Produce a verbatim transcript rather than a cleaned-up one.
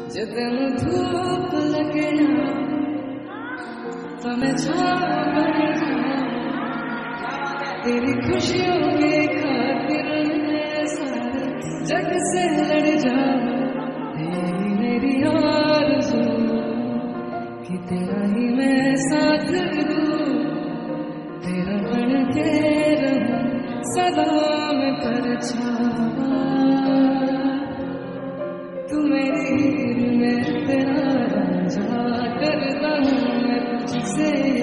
जितन धूप लगे ना तो मैं छाँव बन जाऊं, तेरी खुशियों के खातिर मैं सारे जग से लड़ जाऊं। तेरी मेरी आरज़ू कि तेरा ही मैं साथ दूं, तेरा बन के रहूं सदा मैं परछावा। तू मेरी हीर में तेरा रांझा करता हूँ मैं तुझसे